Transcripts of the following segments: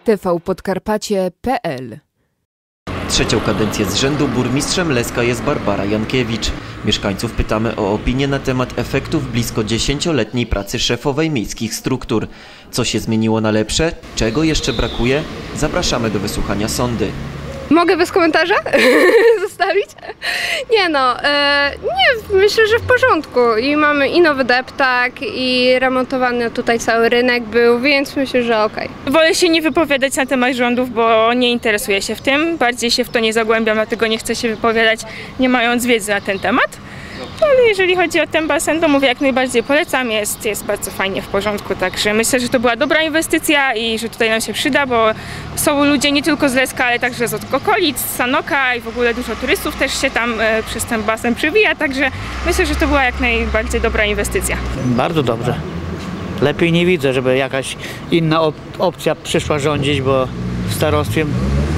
tvpodkarpacie.pl. Trzecią kadencję z rzędu burmistrzem Leska jest Barbara Jankiewicz. Mieszkańców pytamy o opinię na temat efektów blisko 10-letniej pracy szefowej miejskich struktur. Co się zmieniło na lepsze? Czego jeszcze brakuje? Zapraszamy do wysłuchania sondy. Mogę bez komentarza zostawić? Nie no, nie, myślę, że w porządku i mamy i nowy deptak i remontowany tutaj cały rynek był, więc myślę, że okej. Wolę się nie wypowiadać na temat rządów, bo nie interesuję się w tym, bardziej się w to nie zagłębiam, dlatego nie chcę się wypowiadać, nie mając wiedzy na ten temat. Ale jeżeli chodzi o ten basen, to mówię, jak najbardziej polecam, jest bardzo fajnie, w porządku, także myślę, że to była dobra inwestycja i że tutaj nam się przyda, bo są ludzie nie tylko z Leska, ale także z okolic, z Sanoka i w ogóle dużo turystów też się tam przez ten basen przywija, także myślę, że to była jak najbardziej dobra inwestycja. Bardzo dobrze. Lepiej nie widzę, żeby jakaś inna opcja przyszła rządzić, bo w starostwie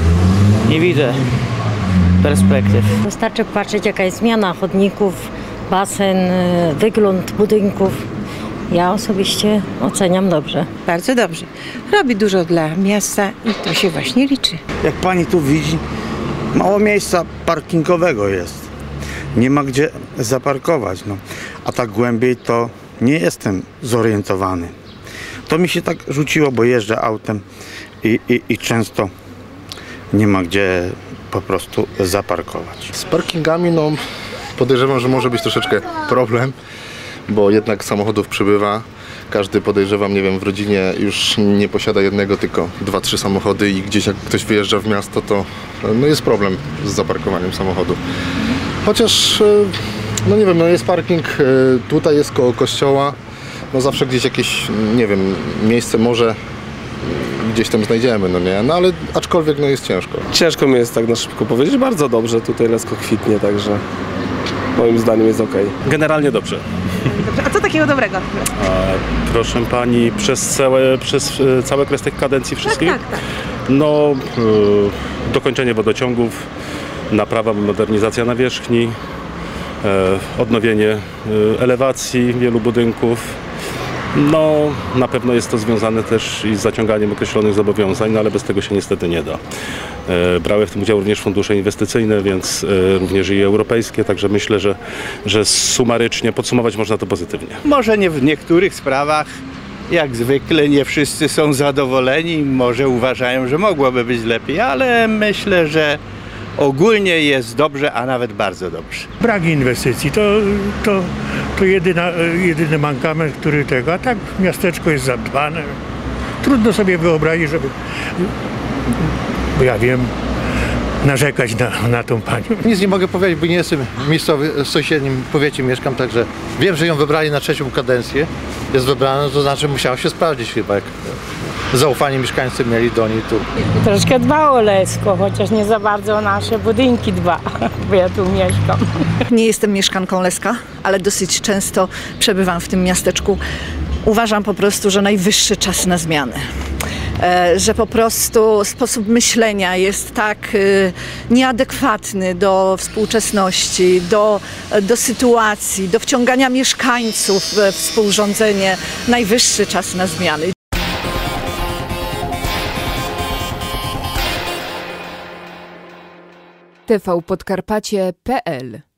nie widzę perspektyw. Wystarczy patrzeć, jaka jest zmiana chodników, basen, wygląd budynków. Ja osobiście oceniam dobrze. Bardzo dobrze. Robi dużo dla miasta i to się właśnie liczy. Jak pani tu widzi, mało miejsca parkingowego jest. Nie ma gdzie zaparkować. No. A tak głębiej to nie jestem zorientowany. To mi się tak rzuciło, bo jeżdżę autem i często nie ma gdzie po prostu zaparkować. Z parkingami no podejrzewam, że może być troszeczkę problem, bo jednak samochodów przybywa. Każdy, podejrzewam, nie wiem, w rodzinie już nie posiada jednego, tylko 2-3 samochody i gdzieś jak ktoś wyjeżdża w miasto, to no jest problem z zaparkowaniem samochodu. Chociaż no nie wiem, no jest parking, tutaj jest koło kościoła, no zawsze gdzieś jakieś, nie wiem, miejsce może gdzieś tam znajdziemy, no nie, no ale aczkolwiek no jest ciężko. Ciężko mi jest tak na szybko powiedzieć, bardzo dobrze tutaj Lesko kwitnie, także moim zdaniem jest okej. Generalnie dobrze. A co takiego dobrego? Proszę pani, przez cały okres tych kadencji wszystkich? Tak. No, dokończenie wodociągów, naprawa, modernizacja nawierzchni, odnowienie elewacji wielu budynków. No, na pewno jest to związane też i z zaciąganiem określonych zobowiązań, no ale bez tego się niestety nie da. Brały w tym udział również fundusze inwestycyjne, więc również i europejskie, także myślę, że sumarycznie podsumować można to pozytywnie. Może nie w niektórych sprawach, jak zwykle nie wszyscy są zadowoleni, może uważają, że mogłoby być lepiej, ale myślę, że ogólnie jest dobrze, a nawet bardzo dobrze. Brak inwestycji to jedyny mankament, który tego, a tak miasteczko jest zadbane. Trudno sobie wyobrazić, żeby, bo ja wiem, narzekać na tą panią. Nic nie mogę powiedzieć, bo nie jestem miejscowy, w sąsiednim powiecie mieszkam, także wiem, że ją wybrali na 3. kadencję. Jest wybrana, to znaczy musiała się sprawdzić chyba, jak zaufanie mieszkańcy mieli do niej tu. Troszkę dba o Lesko, chociaż nie za bardzo o nasze budynki dba, bo ja tu mieszkam. Nie jestem mieszkanką Leska, ale dosyć często przebywam w tym miasteczku. Uważam po prostu, że najwyższy czas na zmiany. Że po prostu sposób myślenia jest tak nieadekwatny do współczesności, do sytuacji, do wciągania mieszkańców w współrządzenie. Najwyższy czas na zmiany. tvpodkarpacie.pl